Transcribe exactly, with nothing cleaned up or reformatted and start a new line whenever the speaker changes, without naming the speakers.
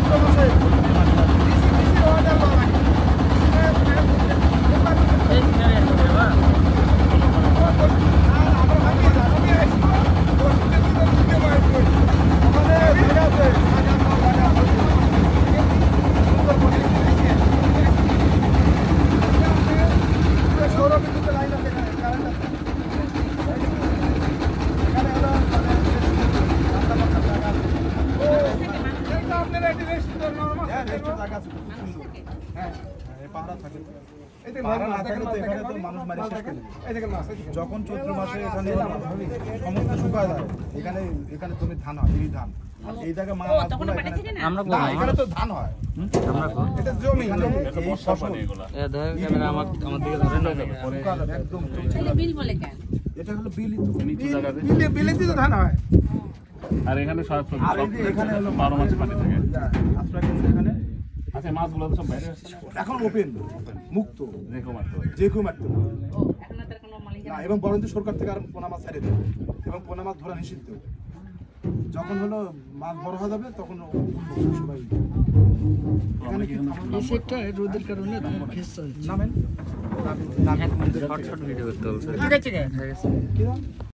যখন চৈত্র মাসে এখানে সমস্ত শুকায় যায়, এখানে এখানে তুমি ধান হয়, এই ধান এই জায়গায় মা মাছগুলো আমরা এখানে তো ধান হয়, আমরা এটা জমি এই ফসল এ ধরে ক্যামেরা আমার আমার দিকে ধরে না একদম এটা বিল বলে কেন? এটা হলো বিলই তো নিচে জায়গাতে বিলে বিলেতে তো ধান হয়। আর এখানে সব সব এখানে হলো বারো মাস পানি থাকে। আপনারা কিন্তু এখানে আচ্ছা মাছগুলো সব বাইরে আসছে এখন ওপেন মুক্ত দেখো মাত্র যে কেউ মাত্র ও এখন আর কোনো মালিক না। এবং বরঞ্চ সরকার থেকে আর পোনা মাছ ছেড়ে দেয় এবং পোনা মাছ ধরা নিষিদ্ধ। যখন হলো মাছ বড় হয়ে যাবে তখন সবাই এখানে কি এই সেটটা রোদের কারণে খেসছে নামেন নামেন শর্ট শর্ট ভিডিও করতে হবে। ঠিক আছে ঠিক আছে।